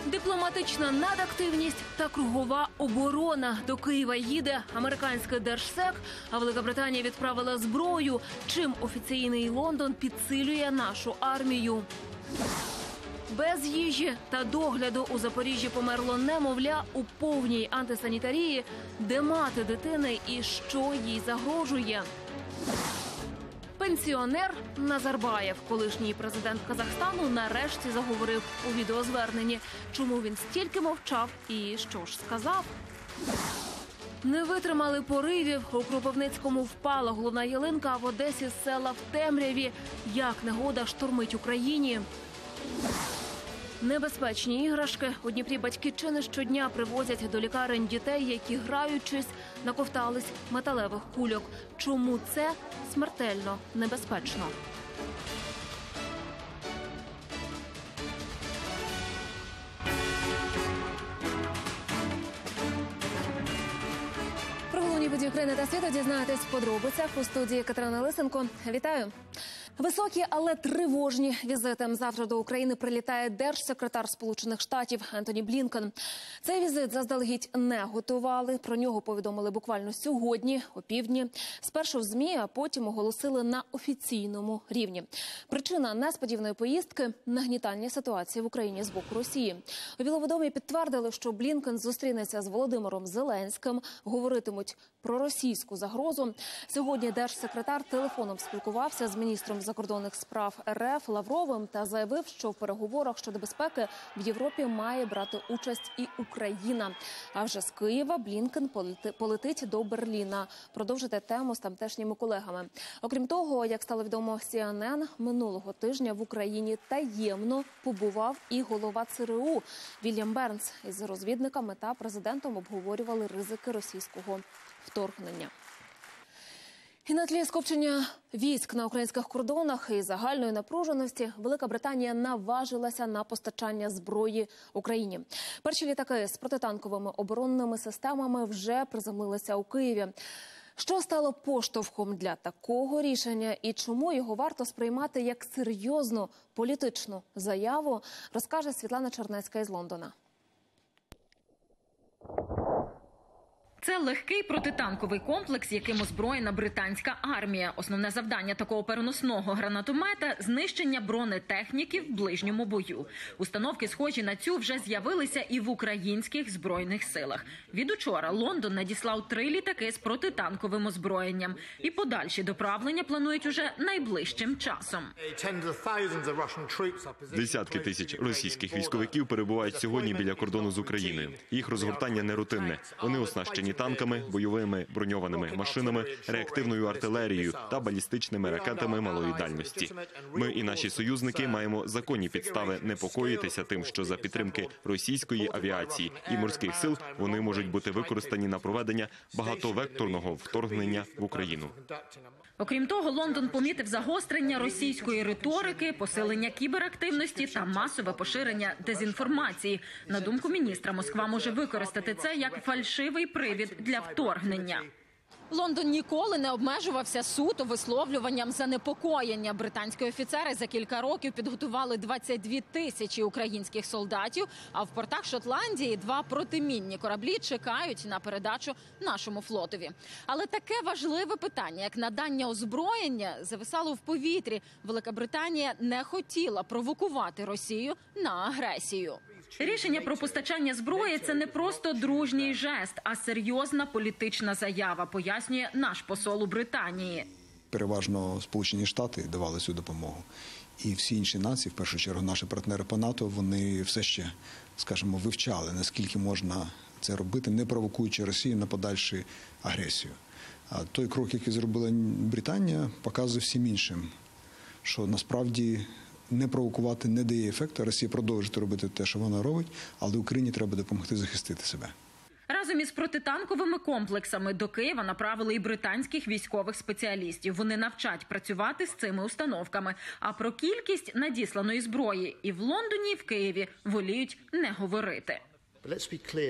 Дипломатична надактивність та кругова оборона. До Києва їде американський держсек, а Велика Британія відправила зброю. Чим офіційний Лондон підсилює нашу армію? Без їжі та догляду у Запоріжжі померло немовля у повній антисанітарії. Де мати дитини і що їй загрожує? Пенсіонер Назарбаєв, колишній президент Казахстану, нарешті заговорив у відеозверненні. Чому він стільки мовчав і що ж сказав? Не витримали поривів. У Кропивницькому впала головна ялинка, а в Одесі села в темряві. Як негода штормить Україні? Небезпечні іграшки. У Дніпрі батьки чи не щодня привозять до лікарень дітей, які, граючись, наковтались металевих кульок. Чому це смертельно небезпечно? Про головні події України та світу дізнаєтесь в подробицях у студії Катерина Лисенко. Вітаю! Високі, але тривожні візити. Завтра до України прилітає держсекретар Сполучених Штатів Ентоні Блінкен. Цей візит заздалегідь не готували. Про нього повідомили буквально сьогодні, опівдні. Спершу в ЗМІ, а потім оголосили на офіційному рівні. Причина несподіваної поїздки – нагнітання ситуації в Україні з боку Росії. У Білому домі підтвердили, що Блінкен зустрінеться з Володимиром Зеленським, говоритимуть про російську загрозу. Сьогодні держсекретар телефоном спілкувався з міністром закордонних справ РФ Лавровим та заявив, що в переговорах щодо безпеки в Європі має брати участь і Україна. А вже з Києва Блінкен полетить до Берліна. Продовжити тему з тамтешніми колегами. Окрім того, як стало відомо CNN, минулого тижня в Україні таємно побував і голова ЦРУ Вільям Бернс. Із розвідниками та президентом обговорювали ризики російського вторгнення. І на тлі скупчення військ на українських кордонах і загальної напруженості Велика Британія наважилася на постачання зброї Україні. Перші літаки з протитанковими оборонними системами вже приземлилися у Києві. Що стало поштовхом для такого рішення і чому його варто сприймати як серйозну політичну заяву, розкаже Світлана Чернецька із Лондона. Це легкий протитанковий комплекс, яким озброєна британська армія. Основне завдання такого переносного гранатомета – знищення бронетехніки в ближньому бою. Установки, схожі на цю, вже з'явилися і в українських збройних силах. Від учора Лондон надіслав 3 літаки з протитанковим озброєнням. І подальші доправлення планують уже найближчим часом. Десятки тисяч російських військовиків перебувають сьогодні біля кордону з Україною. Їх розгортання не рутинне. Вони оснащені танками, бойовими броньованими машинами, реактивною артилерією та балістичними ракетами малої дальності. Ми і наші союзники маємо законні підстави непокоїтися тим, що за підтримки російської авіації і морських сил вони можуть бути використані на проведення багатовекторного вторгнення в Україну. Окрім того, Лондон помітив загострення російської риторики, посилення кіберактивності та масове поширення дезінформації. На думку міністра, Москва може використати це як фальшивий привід для вторгнення. Лондон ніколи не обмежувався суто висловлюванням занепокоєння. Британські офіцери за кілька років підготували 22 тисячі українських солдатів, а в портах Шотландії 2 протимінні кораблі чекають на передачу нашому флотові. Але таке важливе питання, як надання озброєння, зависало в повітрі. Велика Британія не хотіла провокувати Росію на агресію. Рішення про постачання зброї – це не просто дружній жест, а серйозна політична заява, пояснює наш посол у Британії. Переважно Сполучені Штати давали цю допомогу. І всі інші нації, в першу чергу наші партнери по НАТО, вони все ще, скажімо, вивчали, наскільки можна це робити, не провокуючи Росію на подальшу агресію. А той крок, який зробила Британія, показує всім іншим, що насправді не провокувати не дає ефекту. Росія продовжує робити те, що вона робить, але Україні треба допомогти захистити себе. Разом із протитанковими комплексами до Києва направили і британських військових спеціалістів. Вони навчать працювати з цими установками. А про кількість надісланої зброї і в Лондоні, і в Києві воліють не говорити.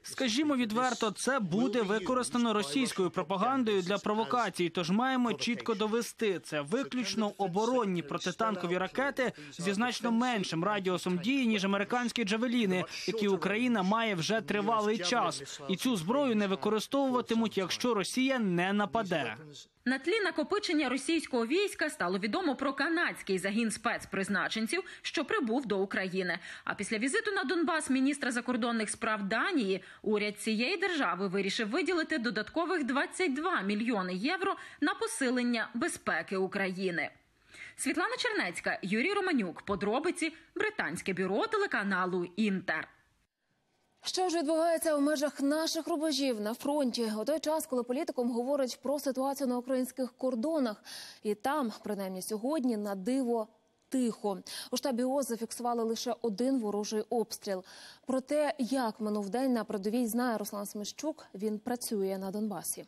Скажімо відверто, це буде використано російською пропагандою для провокацій, тож маємо чітко довести, це виключно оборонні протитанкові ракети зі значно меншим радіусом дії, ніж американські «Джавеліни», які Україна має вже тривалий час. І цю зброю не використовуватимуть, якщо Росія не нападе. На тлі накопичення російського війська стало відомо про канадський загін спецпризначенців, що прибув до України. А після візиту на Донбас міністра закордонних справ Данії уряд цієї держави вирішив виділити додаткових 22 мільйони євро на посилення безпеки України. Світлана Чернецька, Юрій Романюк. Подробиці. Британське бюро телеканалу «Інтер». Що ж відбувається у межах наших рубежів на фронті у той час, коли політикум говорить про ситуацію на українських кордонах? І там, принаймні сьогодні, на диво тихо. У штабі ООС зафіксували лише один ворожий обстріл. Про те, як минув день на передовій, знає Руслан Смещук. Він працює на Донбасі.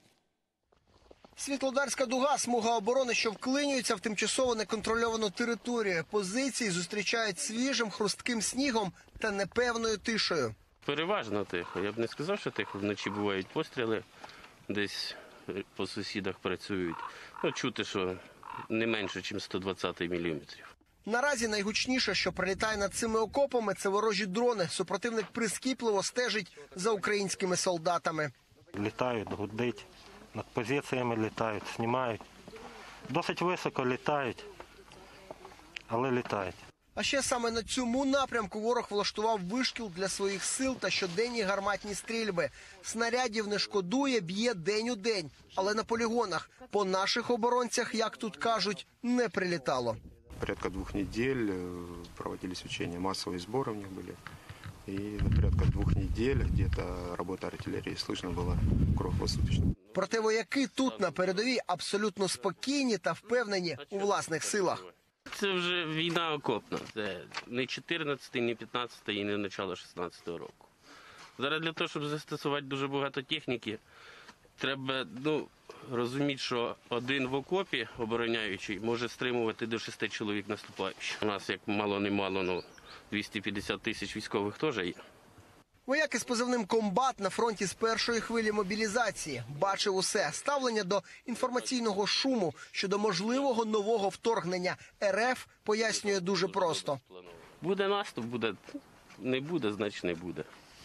Світлодарська дуга – смуга оборони, що вклинюється в тимчасово неконтрольовану територію. Позиції зустрічають свіжим хрустким снігом та непевною тишею. Переважно тихо. Я б не сказав, що тихо. Вночі бувають постріли, десь по сусідах працюють. Чути, що не менше, ніж 120 міліметрів. Наразі найгучніше, що прилітає над цими окопами – це ворожі дрони. Супротивник прискіпливо стежить за українськими солдатами. Літають, гудить, над позиціями літають, знімають. Досить високо літають, але літають. А ще саме на цьому напрямку ворог влаштував вишкіл для своїх сил та щоденні гарматні стрільби. Снарядів не шкодує, б'є день у день. Але на полігонах по наших оборонцях, як тут кажуть, не прилітало. Порядка 2 недель проводились учения, массовые сборы у них были. И порядка 2 недель где-то работа артиллерии слышно было круглосуточно. Проте вояки тут на передовій абсолютно спокійні та впевнені у власних силах. Це вже війна окопна. Це не 14-й, не 15-й і не начало 16-го року. Зараз для того, щоб застосувати дуже багато техніки, треба розуміти, що один в окопі обороняючий може стримувати до 6 чоловік наступаючих. У нас, як мало-немало, 250 тисяч військових теж є. Вояк із позивним «Комбат» на фронті з першої хвилі мобілізації. Бачив усе. Ставлення до інформаційного шуму щодо можливого нового вторгнення РФ пояснює дуже просто. Буде наступ, не буде, значить не буде.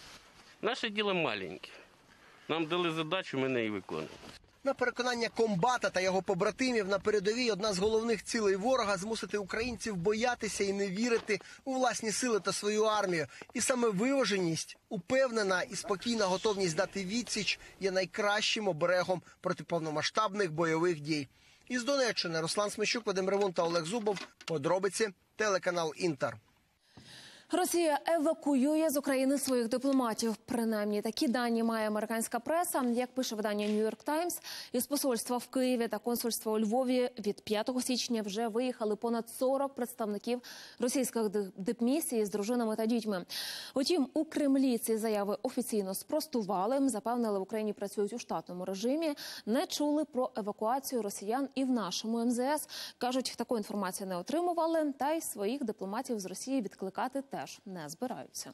Наше діло маленьке. Нам дали задачу, ми неї виконуємо. На переконання «Комбата» та його побратимів на передовій одна з головних цілей ворога – змусити українців боятися і не вірити у власні сили та свою армію. І саме виваженість, упевнена і спокійна готовність дати відсіч є найкращим оберегом проти повномасштабних бойових дій. Із Донеччини Руслан Смещук, Вадим Ревун та Олег Зубов. Подробиці. Телеканал «Інтер». Росія евакуює з України своїх дипломатів. Принаймні, такі дані має американська преса. Як пише видання «Нью-Йорк Таймс», із посольства в Києві та консульства у Львові від 5 січня вже виїхали понад 40 представників російських дипмісій з дружинами та дітьми. Утім, у Кремлі ці заяви офіційно спростували, запевнили, в Україні працюють у штатному режимі, не чули про евакуацію росіян і в нашому МЗС. Кажуть, таку інформацію не отримували, та й своїх дипломатів з Росії відкликати теж не збираються.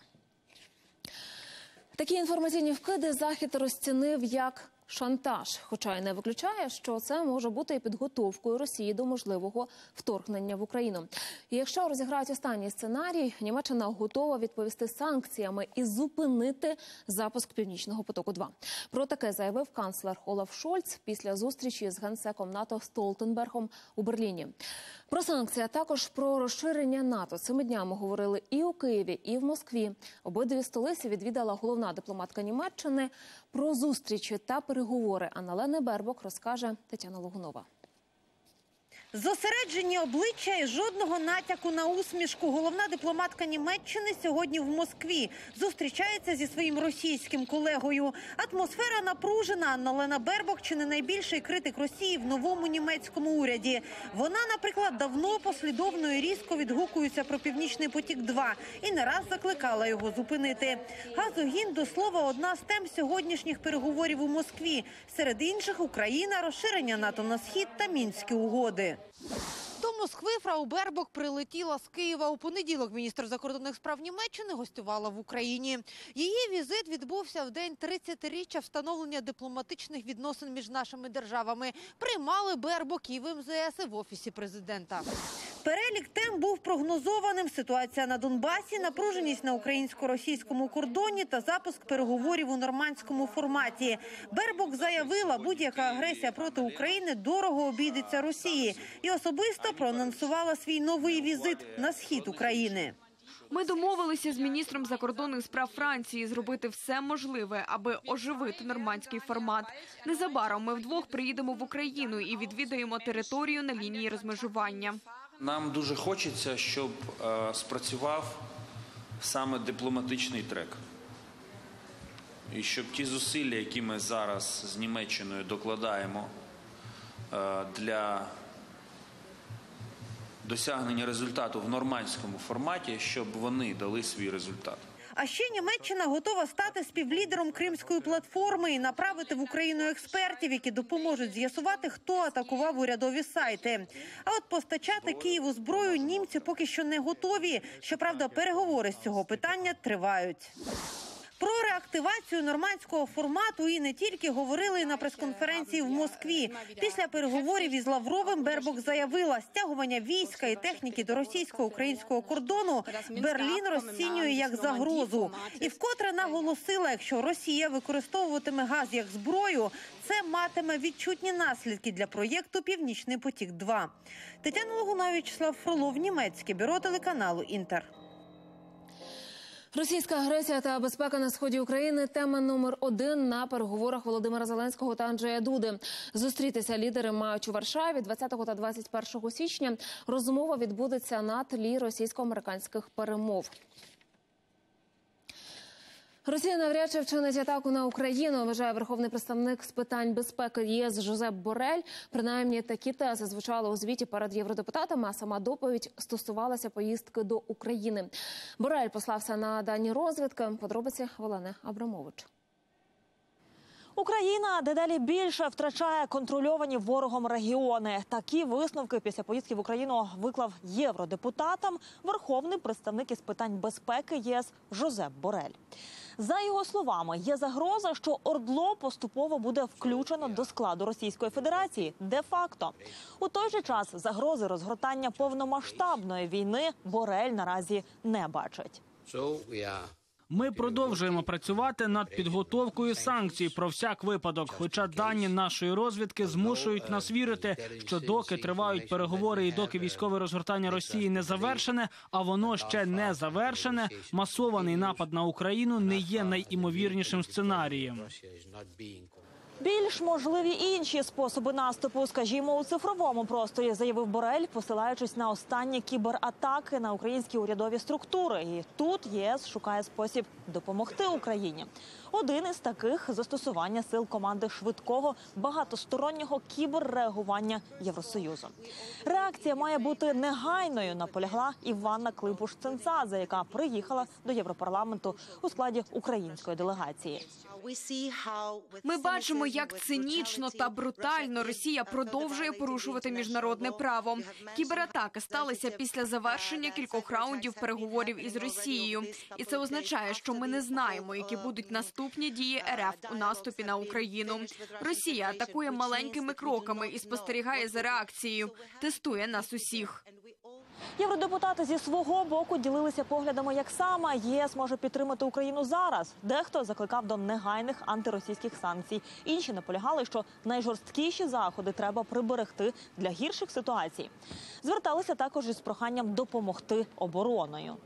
Такі інформаційні вкиди Захід розцінив як шантаж, хоча й не виключає, що це може бути і підготовкою Росії до можливого вторгнення в Україну. І якщо розіграють останній сценарій, Німеччина готова відповісти санкціями і зупинити запуск «Північного потоку-2». Про таке заявив канцлер Олаф Шольц після зустрічі з генсеком НАТО Столтенбергом у Берліні. Про санкції, а також про розширення НАТО цими днями говорили і у Києві, і в Москві. Обидві столиці відвідала головна дипломатка Німеччини. Про зустрічі та переговори Анна-Лена Бербок розкаже Тетяна Логунова. Зосереджені обличчя і жодного натяку на усмішку. Головна дипломатка Німеччини сьогодні в Москві. Зустрічається зі своїм російським колегою. Атмосфера напружена. Анна-Лена Бербок – чи не найбільший критик Росії в новому німецькому уряді. Вона, наприклад, давно послідовно і різко відгукується про «Північний потік-2» і не раз закликала його зупинити. Газогін, до слова, одна з тем сьогоднішніх переговорів у Москві. Серед інших – Україна, розширення НАТО на схід та Мінські угоди. До Москви фрау Бербок прилетіла з Києва. У понеділок міністр закордонних справ Німеччини гостювала в Україні. Її візит відбувся в день 30-річчя встановлення дипломатичних відносин між нашими державами. Приймали Бербок і в МЗС, і в Офісі президента. Перелік тем був прогнозованим. Ситуація на Донбасі, напруженість на українсько-російському кордоні та запуск переговорів у нормандському форматі. Бербок заявила, будь-яка агресія проти України дорого обійдеться Росії. І особисто проанонсувала свій новий візит на схід України. Ми домовилися з міністром закордонних справ Франції зробити все можливе, аби оживити нормандський формат. Незабаром ми вдвох приїдемо в Україну і відвідаємо територію на лінії розмежування. Нам дуже хочеться, щоб спрацював саме дипломатичний трек. І щоб ті зусилля, які ми зараз з Німеччиною докладаємо для досягнення результату в нормандському форматі, щоб вони дали свій результат. А ще Німеччина готова стати співлідером Кримської платформи і направити в Україну експертів, які допоможуть з'ясувати, хто атакував урядові сайти. А от постачати Києву зброю німці поки що не готові. Щоправда, переговори з цього питання тривають. Про реактивацію нормандського формату і не тільки говорили на прес-конференції в Москві. Після переговорів із Лавровим Бербок заявила, стягування війська і техніки до російсько-українського кордону Берлін розцінює як загрозу. І вкотре наголосила, якщо Росія використовуватиме газ як зброю, це матиме відчутні наслідки для проєкту «Північний потік-2». Тетяна Логунова, В'ячеслав Фролов, Німецьке бюро телеканалу «Інтер». Російська агресія та безпека на сході України – тема номер 1 на переговорах Володимира Зеленського та Анджея Дуди. Зустрітися лідери мають у Варшаві 20 та 21 січня. Розмова відбудеться на тлі російсько-американських перемов. Росія навряд чи вчинить атаку на Україну, вважає верховний представник з питань безпеки ЄС Жозеп Борель. Принаймні такі тези звучали у звіті перед євродепутатами, а сама доповідь стосувалася поїздки до України. Борель послався на дані розвідки. Подробиці Олени Абрамович. Україна дедалі більше втрачає контрольовані ворогом регіони. Такі висновки після поїздки в Україну виклав євродепутатам верховний представник із питань безпеки ЄС Жозеп Борель. За його словами, є загроза, що ОРДЛО поступово буде включено до складу Російської Федерації де-факто. У той же час загрози розгортання повномасштабної війни Борель наразі не бачить. Ми продовжуємо працювати над підготовкою санкцій про всяк випадок, хоча дані нашої розвідки змушують нас вірити, що доки тривають переговори і доки військове розгортання Росії не завершене, а воно ще не завершене, масований напад на Україну не є найімовірнішим сценарієм. Більш можливі інші способи наступу, скажімо, у цифровому просторі, заявив Борель, посилаючись на останні кібератаки на українські урядові структури. І тут ЄС шукає спосіб допомогти Україні. Один із таких – застосування сил команди швидкого багатостороннього кіберреагування Євросоюзу. Реакція має бути негайною, наполягла Іванна Климпуш-Цинцадзе, яка приїхала до Європарламенту у складі української делегації. Ми бачимо, як цинічно та брутально Росія продовжує порушувати міжнародне право. Кібератаки сталися після завершення кількох раундів переговорів із Росією. І це означає, що ми не знаємо, які будуть наступні дії РФ у наступі на Україну. Росія атакує маленькими кроками і спостерігає за реакцією. Тестує нас усіх. Євродепутати зі свого боку ділилися поглядами, як саме ЄС може підтримати Україну зараз. Дехто закликав до негайних антиросійських санкцій. Інші наполягали, що найжорсткіші заходи треба приберегти для гірших ситуацій. Зверталися також із проханням допомогти обороною.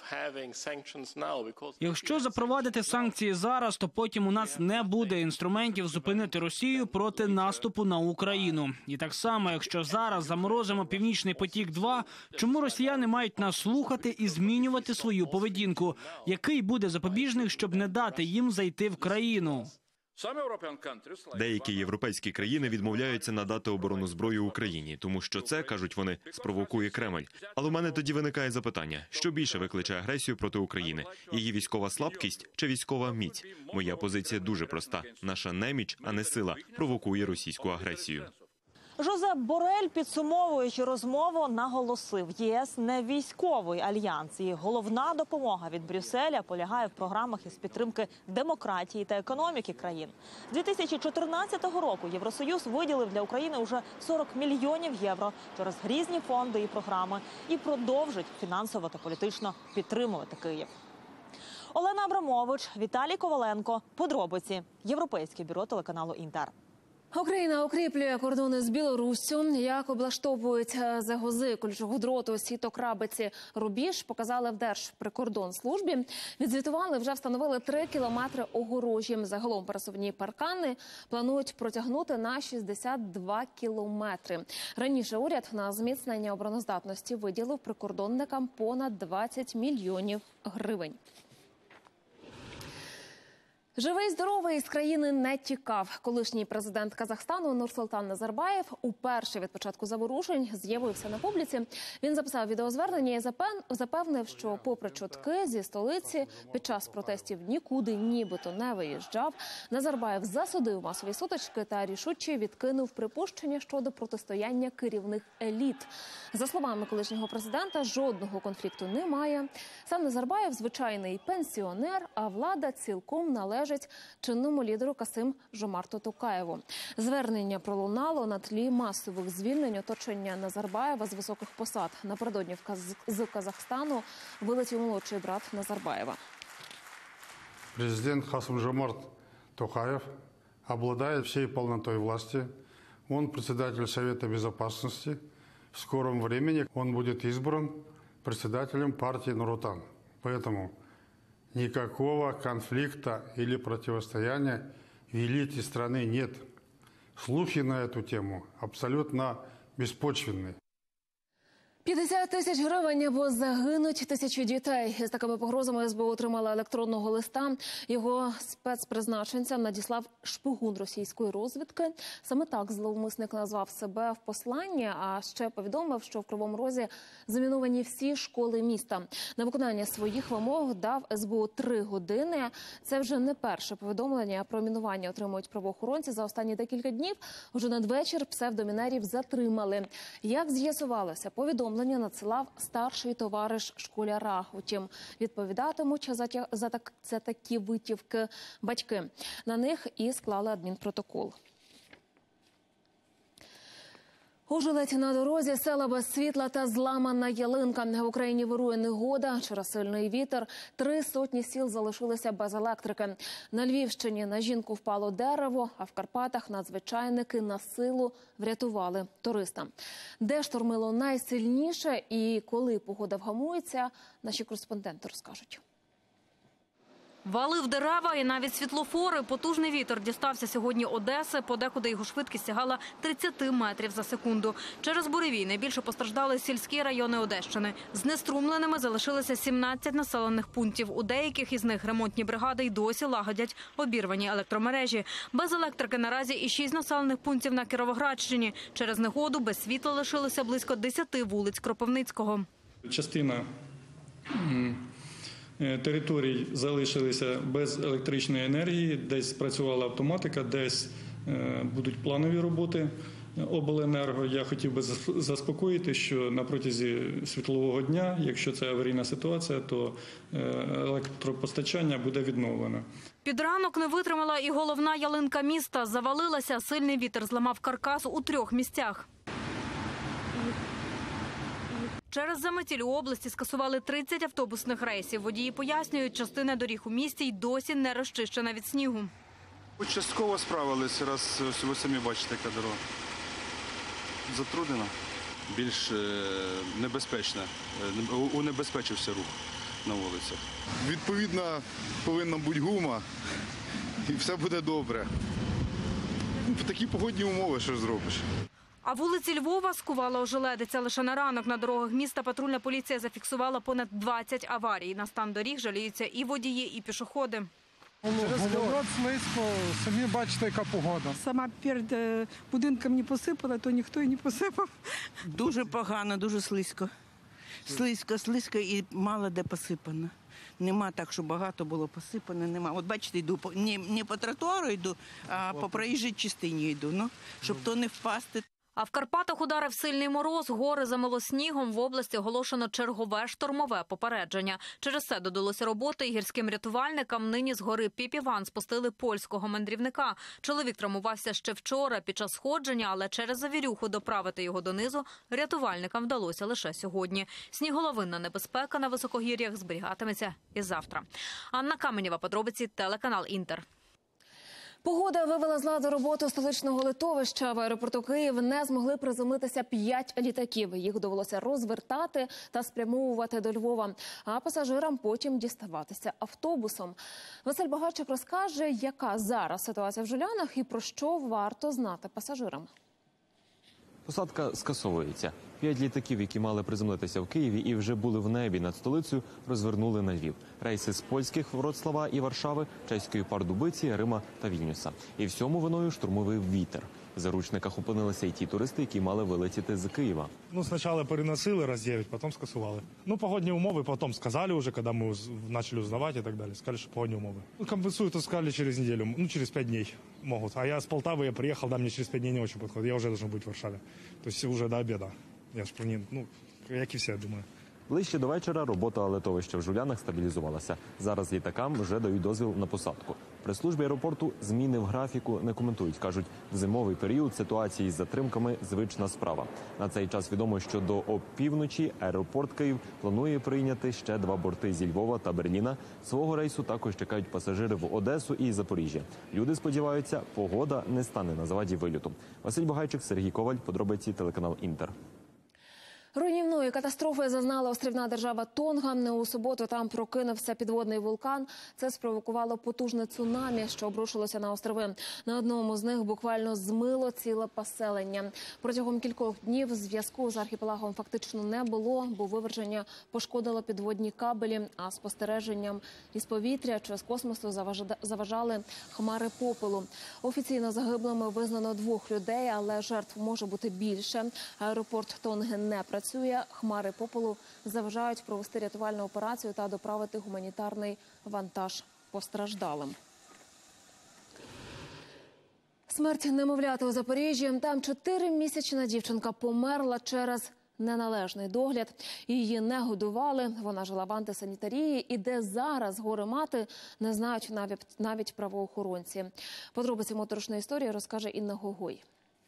Якщо запровадити санкції зараз, то потім у нас не буде інструментів зупинити Росію проти наступу на Україну. І так само, якщо зараз заморозимо «Північний потік-2», чому росіяни мають нас слухати і змінювати свою поведінку? Який буде запобіжник, щоб не дати їм зайти в країну? Деякі європейські країни відмовляються надати оборонну зброю Україні, тому що це, кажуть вони, спровокує Кремль. Але у мене тоді виникає запитання, що більше викличе агресію проти України? Її військова слабкість чи військова міць? Моя позиція дуже проста. Наша неміч, а не сила, провокує російську агресію. Жозеп Борель, підсумовуючи розмову, наголосив, ЄС не військовий альянс. І головна допомога від Брюсселя полягає в програмах із підтримки демократії та економіки країн. З 2014 року Євросоюз виділив для України уже 40 мільйонів євро через різні фонди і програми і продовжить фінансово та політично підтримувати Київ. Олена Абрамович, Віталій Коваленко. Подробиці. Європейське бюро телеканалу «Інтер». Україна укріплює кордони з Білоруссю. Як облаштовують загози колючого дроту, сіток, рабиці, рубіж, показали в Держприкордонслужбі. Відзвітували, вже встановили 3 кілометри огорожі. Загалом пересувні паркани планують протягнути на 62 кілометри. Раніше уряд на зміцнення обороноздатності виділив прикордонникам понад 20 мільйонів гривень. Живий, здоровий з країни не тікав. Колишній президент Казахстану Нурсултан Назарбаєв уперше від початку заворушень з'явився на публіці. Він записав відеозвернення і запевнив, що попри чутки зі столиці під час протестів нікуди нібито не виїжджав. Назарбаєв засудив масові сутички та рішуче відкинув припущення щодо протистояння керівних еліт. За словами колишнього президента, жодного конфлікту немає. Сам Назарбаєв – звичайний пенсіонер, а влада цілком належить чинному лідеру Касим-Жомарту Токаєву. Звернення пролунало на тлі масових звільнень оточення Назарбаєва з високих посад. Напередодні з Казахстану вилетів молодший брат Назарбаєва. Президент Касым-Жомарт Токаев обладает всей полнотой власти. Он председатель Совета Безопасности. В скором времени он будет избран председателем партии Нур-Отан. Поэтому никакого конфликта или противостояния в элите страны нет. Слухи на эту тему абсолютно беспочвенные. 50 тисяч гривень або загинуть тисячі дітей. З такими погрозами СБУ отримала електронного листа. Його спецпризначенцям надіслав шпигун російської розвідки. Саме так зловмисник назвав себе в посланні, а ще повідомив, що в Кривому Розі заміновані всі школи міста. На виконання своїх вимог дав СБУ 3 години. Це вже не перше повідомлення про мінування отримують правоохоронці за останні декілька днів. Уже надвечір псевдомінерів затримали. Як з'ясувалося, повідомлення надсилав старший товариш школяра. Утім, відповідатимуть за такі витівки батьки. На них і склали адмінпротокол. Ужеледь на дорозі, села без світла та зламана ялинка. В Україні вирує негода через сильний вітер. 300 сіл залишилися без електрики. На Львівщині на жінку впало дерево, а в Карпатах надзвичайники на силу врятували туриста. Де штормило найсильніше і коли погода вгамується, наші кореспонденти розкажуть. Валив дерева і навіть світлофори. Потужний вітер дістався сьогодні Одеси. Подекуди його швидкість сягала 30 метрів за секунду. Через буревій найбільше постраждали сільські райони Одещини. Знеструмленими залишилися 17 населених пунктів. У деяких із них ремонтні бригади й досі лагодять обірвані електромережі. Без електрики наразі і 6 населених пунктів на Кіровоградщині. Через негоду без світла лишилося близько 10 вулиць Кропивницького. Частина територій залишилися без електричної енергії, десь спрацювала автоматика, десь будуть планові роботи обленерго. Я хотів би заспокоїти, що на протязі світлового дня, якщо це аварійна ситуація, то електропостачання буде відновлено. Під ранок не витримала і головна ялинка міста. Завалилася, сильний вітер зламав каркас у 3 місцях. Через заметіль у області скасували 30 автобусних рейсів. Водії пояснюють, частина доріг у місті й досі не розчищена від снігу. Частково справилися, раз ви самі бачите, яка дорога. Затруднена, більш небезпечна, унебезпечився рух на вулицях. Відповідно, повинна бути гума і все буде добре. Такі погодні умови, що зробиш. А вулиці Львова скувала ожеледиця. Лише на ранок на дорогах міста патрульна поліція зафіксувала понад 20 аварій. На стан доріг жаліються і водії, і пішоходи. Голод, слизько, самі бачите, яка погода. Сама перед будинком не посипала, то ніхто і не посипав. Дуже погано, дуже слизько. Слизько і мало де посипано. Нема так, що багато було посипано, нема. От бачите, йду, не по тротуару йду, а по проїжджій частині йду, щоб то не впасти. А в Карпатах ударив сильний мороз, гори замило снігом, в області оголошено чергове штормове попередження. Через це додалося роботи і гірським рятувальникам. Нині з гори Піпіван спустили польського мандрівника. Чоловік травмувався ще вчора під час сходження, але через завірюху доправити його донизу рятувальникам вдалося лише сьогодні. Сніголовинна небезпека на високогір'ях зберігатиметься і завтра. Анна Каменєва, подробиці, телеканал «Інтер». Погода вивела з ладу роботу столичного литовища. В аеропорту Київ не змогли приземлитися 5 літаків. Їх довелося розвертати та спрямовувати до Львова, а пасажирам потім діставатися автобусом. Василь Багачик розкаже, яка зараз ситуація в Жулянах і про що варто знати пасажирам. Посадка скасовується. 5 літаків, які мали приземлитися в Києві і вже були в небі над столицею, розвернули на Львів. Рейси з польських Вроцлава і Варшави, чеської Пардубиці, Рима та Вільнюса. І всьому виною штурмовий вітер. В заручниках опинилися й ті туристи, які мали вилетіти з Києва. Спочатку переносили раз 9, потім скасували. Погодні умови потім сказали вже, коли ми почали узнавати і так далі. Сказали, що погодні умови. Компенсують, сказали, через неділю, через 5 днів можуть. А я з Полтави, я приїхав, мені через 5 днів не дуже підходить. Я вже должен бути в Варшаві. Тобто вже до обіду. Я ж повинен, як і всі, я думаю. Ближче до вечора робота литовища в Жулянах стабілізувалася. Зараз літакам вже дають дозвіл на посадку. При службі аеропорту зміни в графіку не коментують. Кажуть, в зимовий період ситуації з затримками – звична справа. На цей час відомо, що до опівночі аеропорт Київ планує прийняти ще 2 борти зі Львова та Берліна. Свого рейсу також чекають пасажири в Одесу і Запоріжжя. Люди сподіваються, погода не стане на заваді вильоту. Василь Багайчик, Сергій Коваль, подробиці, телеканал «Інтер». Руйнівної катастрофи зазнала острівна держава Тонга. У суботу там прокинувся підводний вулкан. Це спровокувало потужне цунамі, що обрушилося на острови. На одному з них буквально змило ціле поселення. Протягом кількох днів зв'язку з архіпелагом фактично не було, бо виверження пошкодило підводні кабелі, а спостереженням із повітря чи з космосу заважали хмари попелу. Офіційно загиблими визнано 2 людей, але жертв може бути більше. Аеропорт Тонги не працює. Хмари попелу заважають провести рятувальну операцію та доправити гуманітарний вантаж постраждалим. Смерть немовляти у Запоріжжі. Там 4-місячна дівчинка померла через неналежний догляд. Її не годували, вона жила в антисанітарії. І де зараз горе-мати, не знають навіть правоохоронці. Подробиці моторошної історії розкаже Інна Гогой.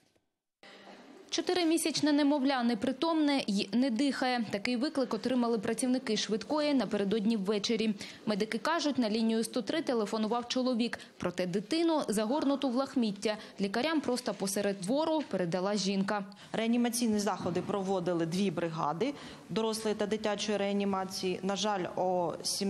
4-місячне немовля непритомне й не дихає. Такий виклик отримали працівники швидкої напередодні ввечері. Медики кажуть, на лінію 103 телефонував чоловік. Проте дитину, загорнуту в лахміття, лікарям просто посеред двору передала жінка. Реанімаційні заходи проводили 2 бригади дорослої та дитячої реанімації. На жаль, о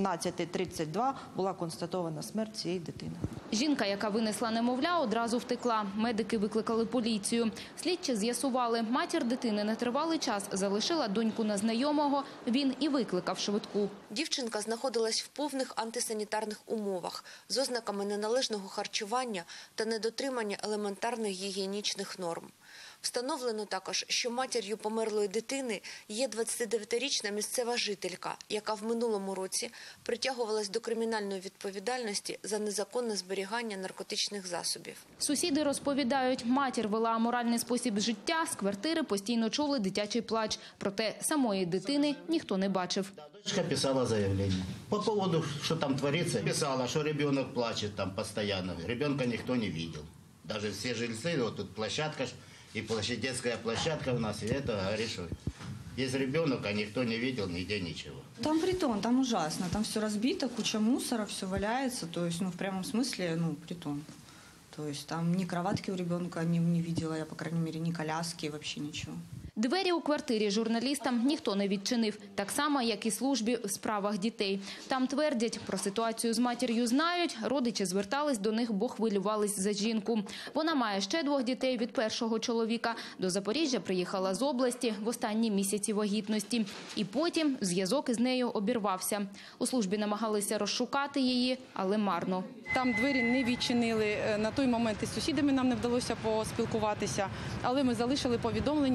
17:32 була констатована смерть цієї дитини. Жінка, яка винесла немовля, одразу втекла. Медики викликали поліцію. Слідчі з'ясували, матір дитини на тривалий час залишила доньку на знайомого. Він і викликав швидку. Дівчинка знаходилась в повних антисанітарних умовах з ознаками неналежного харчування та недотримання елементарних гігієнічних норм. Встановлено також, що матір'ю померлої дитини є 29-річна місцева жителька, яка в минулому році притягувалась до кримінальної відповідальності за незаконне зберігання наркотичних засобів. Сусіди розповідають, матір вела аморальний спосіб життя, з квартири постійно чули дитячий плач. Проте самої дитини ніхто не бачив. Дочка писала заявление. По поводу, что там творится, писала, что ребенок плачет там постоянно. Ребенка никто не видел. Даже все жильцы, вот тут площадка, и детская площадка у нас, и это говорит, что есть ребенок, а никто не видел нигде ничего. Там притон, там ужасно, там все разбито, куча мусора, все валяется, то есть, в прямом смысле, притон. То есть там ни кроватки у ребенка не видела, я, по крайней мере, ни коляски, вообще ничего. Двері у квартирі журналістам ніхто не відчинив, так само, як і службі в справах дітей. Там твердять, про ситуацію з матір'ю знають, родичі звертались до них, бо хвилювались за жінку. Вона має ще 2 дітей від першого чоловіка. До Запоріжжя приїхала з області в останні місяці вагітності. І потім зв'язок із нею обірвався. У службі намагалися розшукати її, але марно. Там двері не відчинили. На той момент із сусідами нам не вдалося поспілкуватися, але ми залишили повідомлення, до нас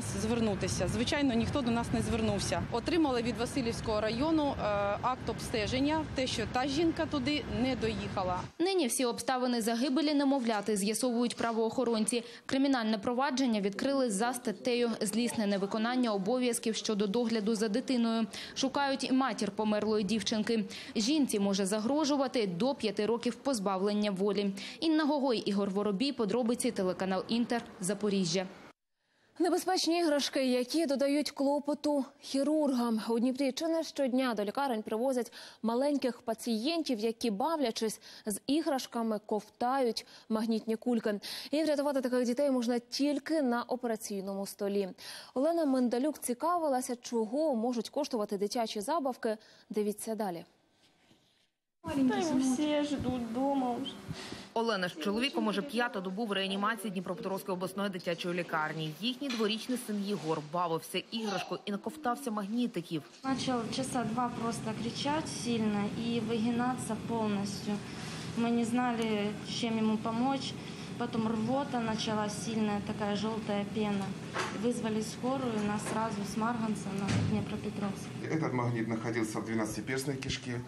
звернутися. Звичайно, ніхто до нас не звернувся. Отримали від Василівського району акт обстеження, те, що та жінка туди не доїхала. Нині всі обставини загибелі немовляти з'ясовують правоохоронці. Кримінальне провадження відкрили за статтею «Злісне невиконання обов'язків щодо догляду за дитиною». Шукають і матір померлої дівчинки. Жінці може загрожувати до 5 років позбавлення волі. Інна Гогой, Ігор Воробій, подробиці, телеканал «Інтер», Запоріжжя. Небезпечні іграшки, які додають клопоту хірургам. У Дніпрі чи не щодня до лікарень привозять маленьких пацієнтів, які, бавлячись з іграшками, ковтають магнітні кульки. І врятувати таких дітей можна тільки на операційному столі. Олена Мендалюк цікавилася, чого можуть коштувати дитячі забавки. Дивіться далі. Всі ждуть вдома вже. Олена з чоловіком уже 5-ту добу в реанімації Дніпропетровської обласної дитячої лікарні. Їхній дворічний син Єгор бавився іграшкою і наковтався магнітиків. Почав часа 2 просто кричати сильно і вигинатися повністю. Ми не знали, чим йому допомогти. Потом рвота началась, сильная такая желтая пена. Вызвали скорую, нас сразу с Марганца на Днепропетровск. Этот магнит находился в 12-перстной кишке.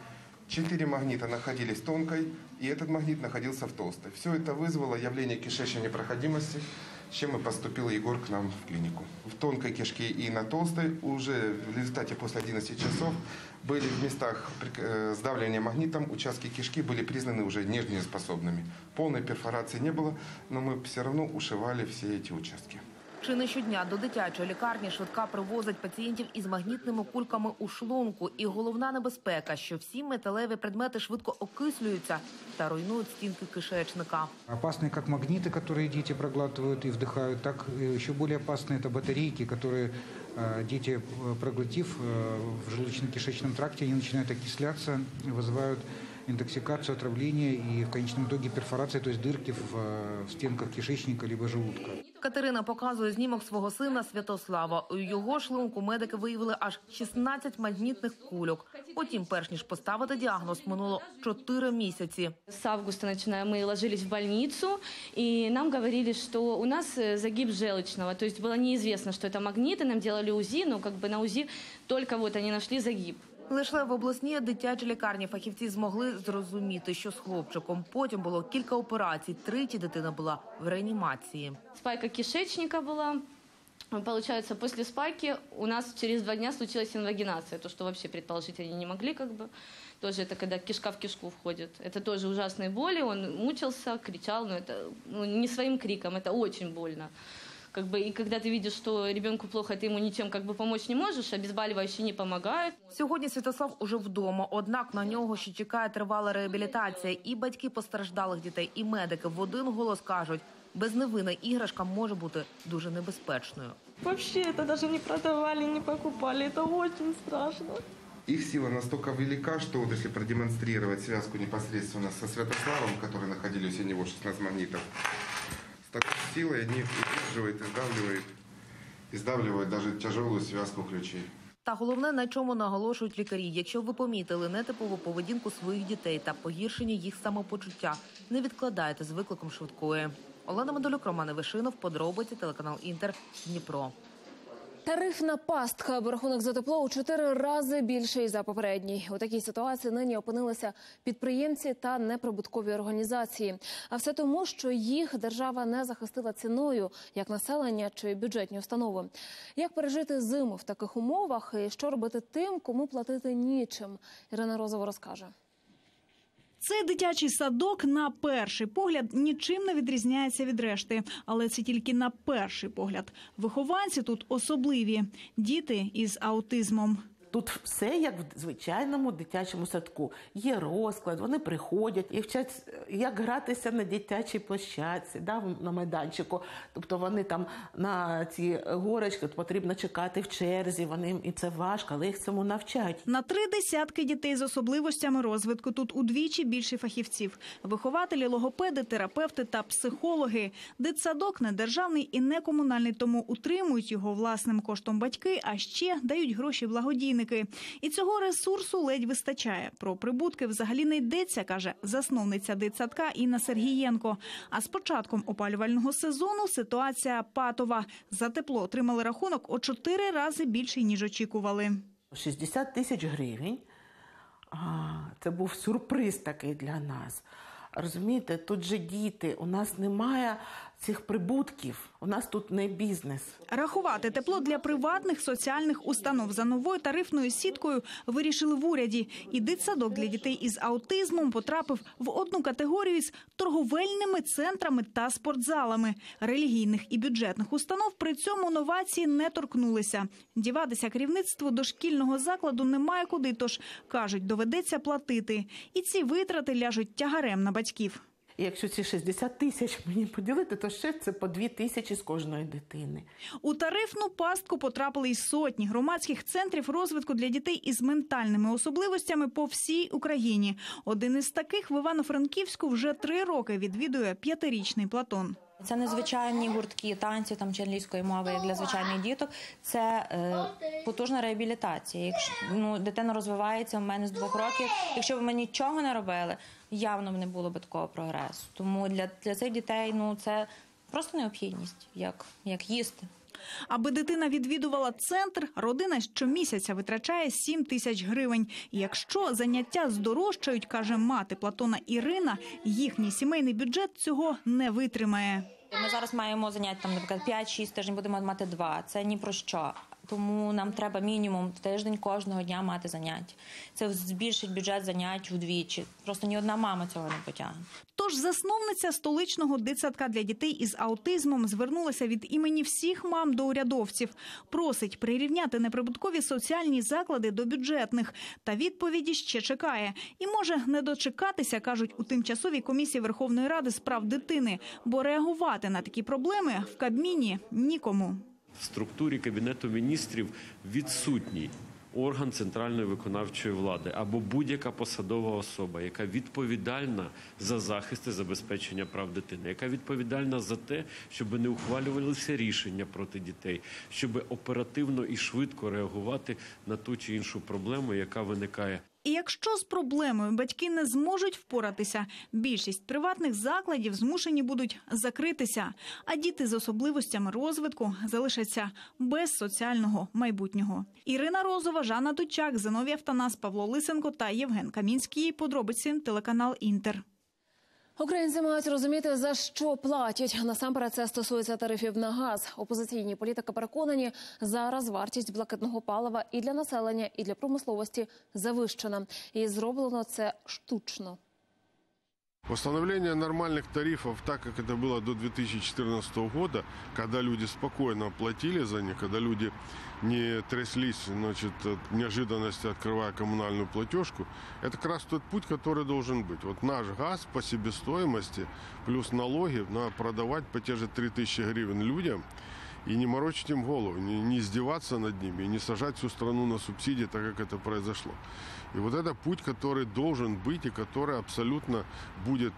4 магнита находились в тонкой, и этот магнит находился в толстой. Все это вызвало явление кишечной непроходимости, с чем и поступил Егор к нам в клинику. В тонкой кишке и на толстой уже в результате после 11 часов были в местах сдавливания магнитом, участки кишки были признаны уже нежнеспособными. Полной перфорации не было, но мы все равно ушивали все эти участки. Чи не щодня до дитячої лікарні швидка привозить пацієнтів із магнітними кульками у шлунку. І головна небезпека, що всі металеві предмети швидко окислюються та руйнують стінки кишечника. Опасные как магниты, которые дети проглатывают и вдыхают, так еще более опасные это батарейки, которые дети, проглотив в желудочно-кишечном тракте, они начинают окисляться, вызывают интоксикацию, отравление и в конечном итоге перфорация, то есть дырки в стенках кишечника либо желудка. Катерина показує знімок свого сина Святослава. У його шлунку медики виявили аж 16 магнітних кульок. Потім, перш ніж поставити діагноз, минуло 4 місяці. С августа начиная мы ложились в больницу, и нам говорили, что у нас загиб желчного. То есть было неизвестно, что это магниты, нам делали УЗИ, но как бы на УЗИ только вот они нашли загиб. Лише в обласній дитячій лікарні фахівці змогли зрозуміти, що з хлопчиком. Потім було кілька операцій. 3 дитина була в реанімації. Спайка кишечника была. Получается, после спайки у нас через 2 дня случилась инвагинация. То, что вообще предположить они не могли, как бы. Тоже это когда кишка в кишку входит. Это тоже ужасные боли. Он мучился, кричал, но это не своим криком, это очень больно. Как бы, и когда ты видишь, что ребенку плохо, ты ему ничем как бы помочь не можешь, обезболивающие не помогают. Сьогодні Святослав уже вдома, однак на нього ще чекає тривала реабілітація. І батьки постраждалих дітей, і медики в один голос кажуть, безневинна іграшка може бути дуже небезпечною. Вообще это даже не продавали, не покупали, это очень страшно. Их сила настолько велика, что вот если продемонстрировать связку непосредственно со Святославом, которые находились у него 16 магнитов, с такой силой они удерживают и сдавливают даже тяжелую связку ключей. Та головне, на чому наголошують лікарі, якщо ви помітили нетипову поведінку своїх дітей та погіршення їх самопочуття, не відкладайте з викликом швидкої. Олена Мендалюк, Роман Івашинов, подробиці, телеканал «Інтер», Дніпро. Тарифна пастка, бо рахунок за тепло у 4 рази більший за попередній. У такій ситуації нині опинилися підприємці та неприбуткові організації. А все тому, що їх держава не захистила ціною, як населення чи бюджетні установи. Як пережити зиму в таких умовах і що робити тим, кому платити нічим? Ірина Розова розкаже. Цей дитячий садок на перший погляд нічим не відрізняється від решти. Але це тільки на перший погляд. Вихованці тут особливі – діти із аутизмом. Тут все як в звичайному дитячому садку. Є розклад, вони приходять і вчать, як гратися на дитячій площадці, на майданчику. Тобто вони там на ці горочки потрібно чекати в черзі, і це важко, але їх цьому навчать. На 30 дітей з особливостями розвитку тут удвічі більше фахівців. Вихователі, логопеди, терапевти та психологи. Дитсадок не державний і не комунальний, тому утримують його власним коштом батьки, а ще дають гроші благодійникам. лічильники. І цього ресурсу ледь вистачає. Про прибутки взагалі не йдеться, каже засновниця дитсадка Інна Сергієнко. А з початком опалювального сезону ситуація патова. За тепло отримали рахунок о 4 рази більший, ніж очікували. 60 тисяч гривень. Це був сюрприз такий для нас. Розумієте, тут же діти, у нас немає цих прибутків, у нас тут не бізнес. Рахувати тепло для приватних соціальних установ за новою тарифною сіткою вирішили в уряді. І дитсадок для дітей із аутизмом потрапив в одну категорію з торговельними центрами та спортзалами. Релігійних і бюджетних установ при цьому новації не торкнулися. Діватися керівництву дошкільного закладу немає куди, тож, кажуть, доведеться платити. І ці витрати ляжуть тягарем на батьків. І якщо ці 60 тисяч мені поділити, то ще це по 2 тисячі з кожної дитини. У тарифну пастку потрапили й сотні громадських центрів розвитку для дітей із ментальними особливостями по всій Україні. Один із таких в Івано-Франківську вже 3 роки відвідує 5-річний Платон. Це незвичайні гуртки танців чи англійської мови, як для звичайних діток. Це потужна реабілітація. Якщо дитина розвивається, у мене з 2 років. Якщо б ми нічого не робили, явно б не було б такого прогресу. Тому для цих дітей це просто необхідність, як їсти. Аби дитина відвідувала центр, родина щомісяця витрачає 7 тисяч гривень. І якщо заняття здорожчають, каже мати Платона Ірина, їхній сімейний бюджет цього не витримає. Ми зараз маємо заняття, наприклад, 5-6 тижнів, будемо мати 2. Це ні про що. Тому нам треба мінімум в тиждень кожного дня мати заняття. Це збільшить бюджет занять вдвічі. Просто ні одна мама цього не потягне. Тож засновниця столичного дитсадка для дітей із аутизмом звернулася від імені всіх мам до урядовців. Просить прирівняти неприбуткові соціальні заклади до бюджетних. Та відповіді ще чекає. І може не дочекатися, кажуть у тимчасовій комісії Верховної Ради з прав дитини. Бо реагувати на такі проблеми в Кабміні нікому. В структурі Кабінету міністрів відсутній орган центральної виконавчої влади або будь-яка посадова особа, яка відповідальна за захист і забезпечення прав дитини, яка відповідальна за те, щоб не ухвалювалися рішення проти дітей, щоб оперативно і швидко реагувати на ту чи іншу проблему, яка виникає. І якщо з проблемою батьки не зможуть впоратися, більшість приватних закладів змушені будуть закритися, а діти з особливостями розвитку залишаться без соціального майбутнього. Ірина Розова, Жанна Дучак, Зиновій Автанас, Павло Лисенко та Євген Камінський. Подробиці, телеканал «Інтер». Українці мають розуміти, за що платять. Насамперед, це стосується тарифів на газ. Опозиційні політики переконані, зараз вартість блакитного палива і для населення, і для промисловості завищена. І зроблено це штучно. Установление нормальных тарифов, так как это было до 2014 года, когда люди спокойно платили за них, когда люди не тряслись, от неожиданности, открывая коммунальную платежку, это как раз тот путь, который должен быть. Вот наш газ по себестоимости плюс налоги надо продавать по те же 3000 гривен людям и не морочить им голову, не издеваться над ними, и не сажать всю страну на субсидии, так как это произошло. И вот это путь, который должен быть и который абсолютно будет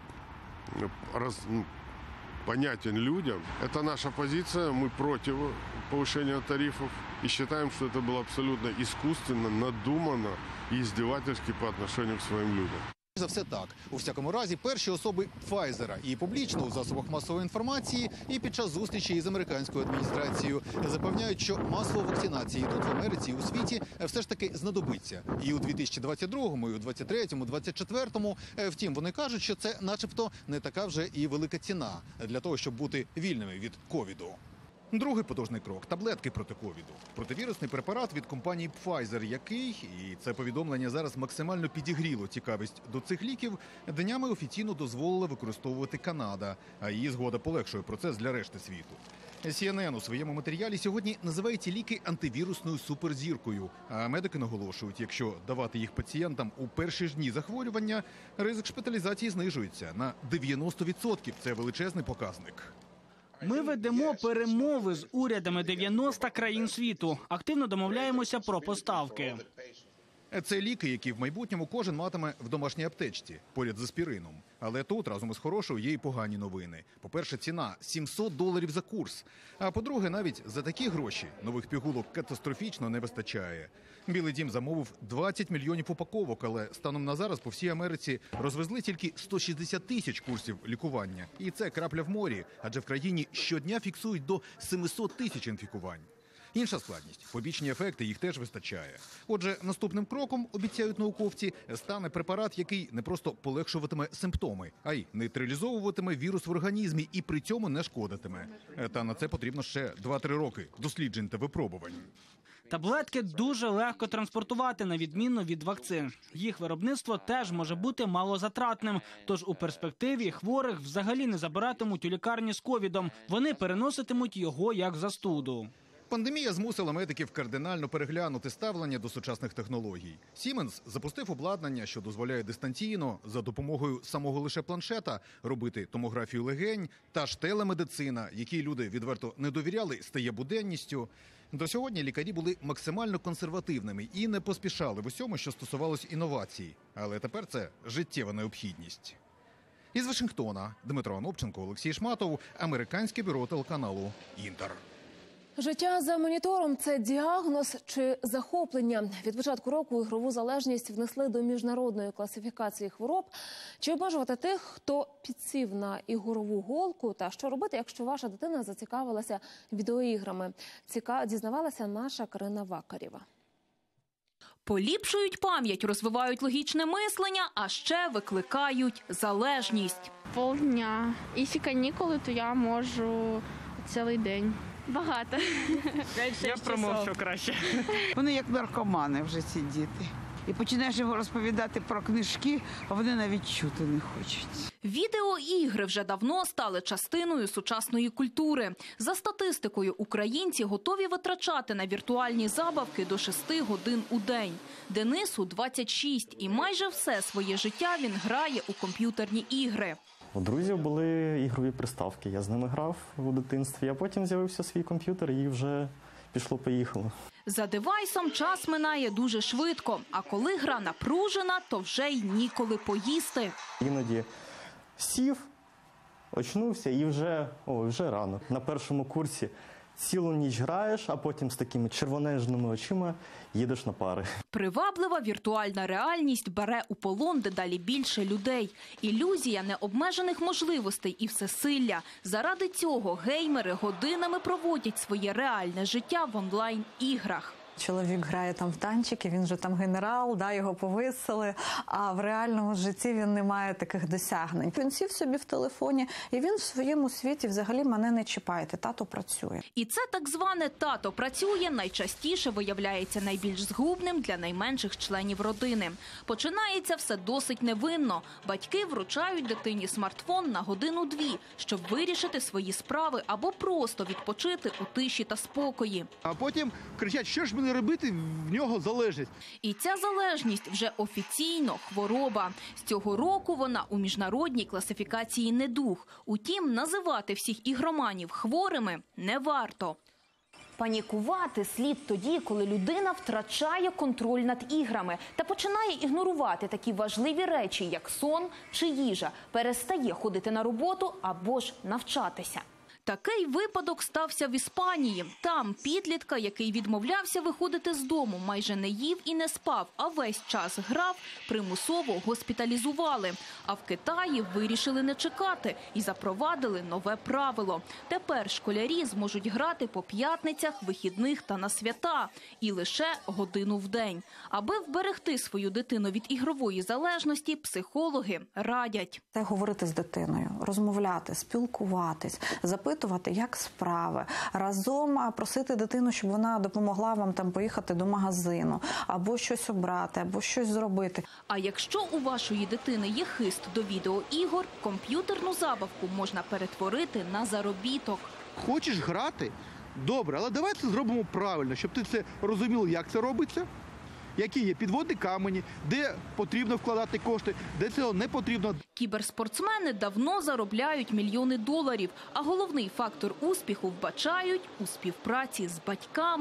понятен людям. Это наша позиция, мы против повышения тарифов и считаем, что это было абсолютно искусственно, надуманно и издевательски по отношению к своим людям. За все так. У всякому разі, перші особи Pfizer і публічно у засобах масової інформації, і під час зустрічі із американською адміністрацією запевняють, що масова вакцинація тут в Америці і у світі все ж таки знадобиться. І у 2022-му, і у 2023-му, 2024-му. Втім, вони кажуть, що це начебто не така вже і велика ціна для того, щоб бути вільними від ковіду. Другий потужний крок – таблетки проти ковіду. Противірусний препарат від компанії Pfizer, який, і це повідомлення зараз максимально підігріло цікавість до цих ліків, днями офіційно дозволила використовувати Канада, а її згода полегшує процес для решти світу. CNN у своєму матеріалі сьогодні називає ці ліки антивірусною суперзіркою. А медики наголошують, якщо давати їх пацієнтам у перші ж дні захворювання, ризик шпиталізації знижується на 90%. Це величезний показник. Ми ведемо перемови з урядами 90 країн світу. Активно домовляємося про поставки. Це ліки, які в майбутньому кожен матиме в домашній аптечці, поряд з аспірином. Але тут, разом із хорошою, є й погані новини. По-перше, ціна – $700 за курс. А по-друге, навіть за такі гроші нових пігулок катастрофічно не вистачає. Білий дім замовив 20 мільйонів упаковок, але станом на зараз по всій Америці розвезли тільки 160 тисяч курсів лікування. І це крапля в морі, адже в країні щодня фіксують до 700 тисяч інфікувань. Інша складність – побічні ефекти, їх теж вистачає. Отже, наступним кроком, обіцяють науковці, стане препарат, який не просто полегшуватиме симптоми, а й нейтралізовуватиме вірус в організмі і при цьому не шкодитиме. Та на це потрібно ще 2-3 роки досліджень та випробувань. Таблетки дуже легко транспортувати, на відміну від вакцин. Їх виробництво теж може бути малозатратним. Тож у перспективі хворих взагалі не забиратимуть у лікарні з ковідом. Вони переноситимуть його як застуду. Пандемія змусила медиків кардинально переглянути ставлення до сучасних технологій. Siemens запустив обладнання, що дозволяє дистанційно, за допомогою самого лише планшета, робити томографію легень. Та ж телемедицина, якій люди відверто не довіряли, стає буденністю. До сьогодні лікарі були максимально консервативними і не поспішали в усьому, що стосувалось інновацій. Але тепер це життєва необхідність. Із Вашингтона Дмитро Анопченко, Олексій Шматов, американське бюро телеканалу «Інтер». Життя за монітором – це діагноз чи захоплення? Від початку року ігрову залежність внесли до міжнародної класифікації хвороб. Чи обмежувати тих, хто підсів на ігрову голку? Та що робити, якщо ваша дитина зацікавилася відеоіграми? Дізнавалася наша Карина Вакарєва. Поліпшують пам'ять, розвивають логічне мислення, а ще викликають залежність. Полдня. Якщо канікули, то я можу цілий день. Багато. Я промовчу краще. Вони як наркомани вже ці діти. І починаєш його розповідати про книжки, а вони навіть чути не хочуть. Відеоігри вже давно стали частиною сучасної культури. За статистикою, українці готові витрачати на віртуальні забавки до 6 годин у день. Денису 26, і майже все своє життя він грає у комп'ютерні ігри. У друзів були ігрові приставки, я з ними грав у дитинстві, а потім з'явився свій комп'ютер і вже пішло-поїхало. За девайсом час минає дуже швидко, а коли гра напружена, то вже й ніколи поїсти. Іноді сів, очнувся і вже рано. На першому курсі цілу ніч граєш, а потім з такими червонежними очима їдеш на пари. Приваблива віртуальна реальність бере у полон дедалі більше людей. Ілюзія необмежених можливостей і всесилля. Заради цього геймери годинами проводять своє реальне життя в онлайн-іграх. Чоловік грає там в танчики, він же там генерал, його повисили, а в реальному житті він не має таких досягнень. Він сів собі в телефоні, і він в своєму світі взагалі мене не чіпайте, тато працює. І це так зване «тато працює» найчастіше виявляється найбільш згубним для найменших членів родини. Починається все досить невинно. Батьки вручають дитині смартфон на 1-2, щоб вирішити свої справи або просто відпочити у тиші та спокої. А потім кричать, що ж мені робити, в нього залежність. І ця залежність вже офіційно хвороба. З цього року вона у міжнародній класифікації недуг. Утім, називати всіх ігроманів хворими не варто. Панікувати слід тоді, коли людина втрачає контроль над іграми та починає ігнорувати такі важливі речі, як сон чи їжа, перестає ходити на роботу або ж навчатися. Такий випадок стався в Іспанії. Там підлітка, який відмовлявся виходити з дому, майже не їв і не спав, а весь час грав, примусово госпіталізували. А в Китаї вирішили не чекати і запровадили нове правило. Тепер школярі зможуть грати по п'ятницях, вихідних та на свята. І лише годину в день. Аби вберегти свою дитину від ігрової залежності, психологи радять. Це говорити з дитиною, розмовляти, спілкуватись, запитувати, як справи. Разом просити дитину, щоб вона допомогла вам поїхати до магазину, або щось обрати, або щось зробити. А якщо у вашої дитини є хист до відеоігор, комп'ютерну забавку можна перетворити на заробіток. Хочеш грати? Добре, але давай це зробимо правильно, щоб ти це розумів, як це робиться. Які є підводні камені, де потрібно вкладати кошти, де цього не потрібно. Кіберспортсмени давно заробляють мільйони доларів, а головний фактор успіху вбачають у співпраці з батьками.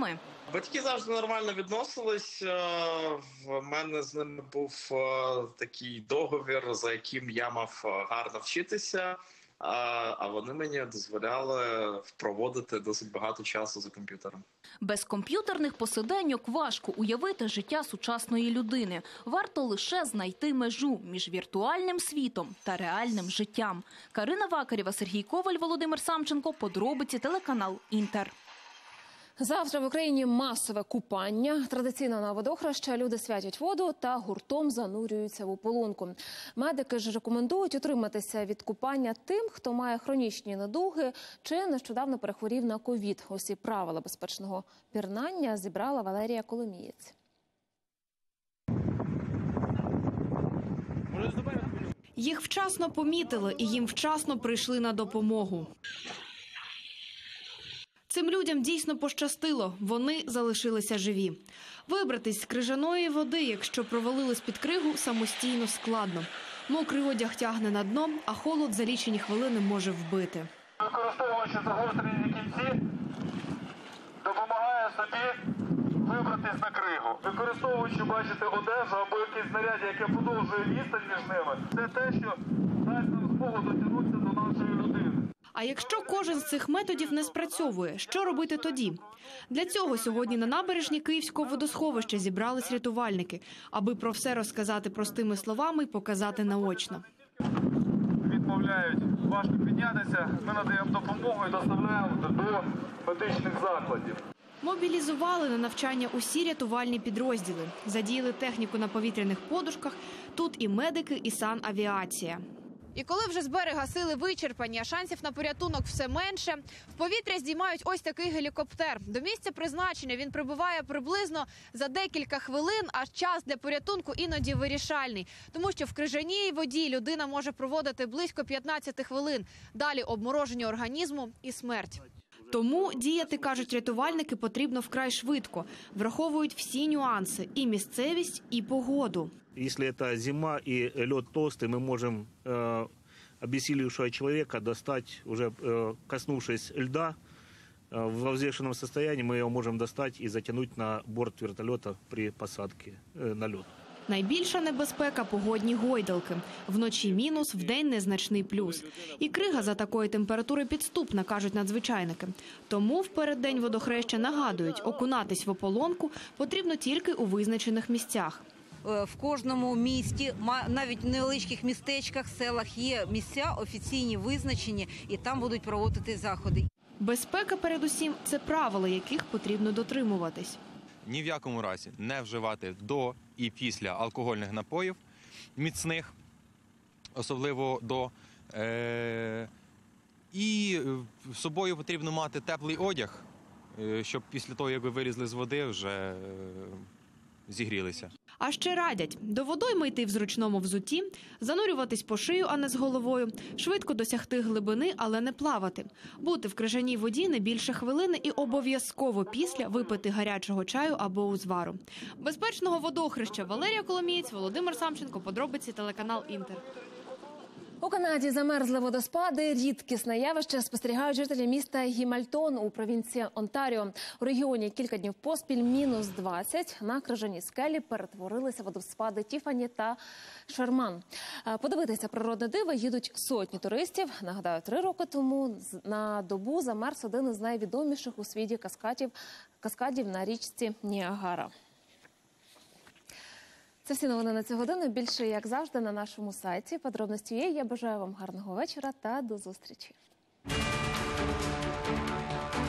Батьки завжди нормально відносились. В мене з ними був такий договір, за яким я мав гарно вчитися, а вони мені дозволяли проводити досить багато часу за комп'ютером. Без комп'ютерних посиденьок важко уявити життя сучасної людини. Варто лише знайти межу між віртуальним світом та реальним життям. Карина Вакарєва, Сергій Коваль, Володимир Самченко. Подробиці, телеканал «Інтер». Завтра в Україні масове купання. Традиційно на водохреща люди святять воду та гуртом занурюються в ополонку. Медики ж рекомендують утриматися від купання тим, хто має хронічні недуги чи нещодавно перехворів на ковід. Усі правила безпечного пірнання зібрала Валерія Коломієць. Їх вчасно помітили і їм вчасно прийшли на допомогу. Цим людям дійсно пощастило, вони залишилися живі. Вибратись з крижаної води, якщо провалились під кригу, самостійно складно. Мокрий одяг тягне на дно, а холод за лічені хвилини може вбити. Використовуючи загострені кінці, допомагає собі вибратись на кригу. Використовуючи, бачите, одежу або якесь знаряддя, яке подовжує відстань між ними, це те, що дасть нам змогу дотягнутися до нашої людини. А якщо кожен з цих методів не спрацьовує, що робити тоді? Для цього сьогодні на набережні Київського водосховища зібрались рятувальники, аби про все розказати простими словами і показати наочно. Відмовляють важко піднятися, ми надаємо допомогу і доставляємо до медичних закладів. Мобілізували на навчання усі рятувальні підрозділи, задіяли техніку на повітряних подушках, тут і медики, і санавіація. І коли вже з берега сили вичерпані, а шансів на порятунок все менше, в повітря здіймають ось такий гелікоптер. До місця призначення він прибуває приблизно за декілька хвилин, а час для порятунку іноді вирішальний. Тому що в крижаній воді людина може проводити близько 15 хвилин. Далі обмороження організму і смерть. Тому діяти, кажуть рятувальники, потрібно вкрай швидко. Враховують всі нюанси – і місцевість, і погоду. Если это зима и лед толстый, мы можем обессилевшего человека достать, уже коснувшись льда, в взвешенном состоянии мы его можем достать и затянуть на борт вертолета при посадке на лед. Найбільша небезпека – погодні гойдалки. Вночі мінус, вдень незначний плюс. І крига за такої температури підступна, кажуть надзвичайники. Тому в переддень водохреща нагадують, окунатись в ополонку потрібно тільки у визначених місцях. В кожному місті, навіть в невеличких містечках, селах є місця офіційні, визначені, і там будуть проводити заходи. Безпека, передусім, це правила, яких потрібно дотримуватись. Ні в якому разі не вживати до і після алкогольних напоїв міцних, особливо до. І з собою потрібно мати теплий одяг, щоб після того, як ви вилізли з води, вже зігрілися. А ще радять до водойми йти в зручному взутті, занурюватись по шию, а не з головою, швидко досягти глибини, але не плавати, бути в крижаній воді не більше хвилини і обов'язково після випити гарячого чаю або узвару. Безпечного водохреща. Валерія Коломієць, Володимир Самченко. Подробиці, телеканал «Інтер». У Канаді замерзли водоспади. Рідкісне явище спостерігають жителі міста Гімальтон у провінції Онтаріо. У регіоні кілька днів поспіль мінус 20. На крижаній скелі перетворилися водоспади Тіфані та Шерман. Подивитися природне диво їдуть сотні туристів. Нагадаю, 3 роки тому на добу замерз один із найвідоміших у світі каскадів на річці Ніагара. Це всі новини на цю годину. Більше, як завжди, на нашому сайті. Подробності є. Я бажаю вам гарного вечора та до зустрічі.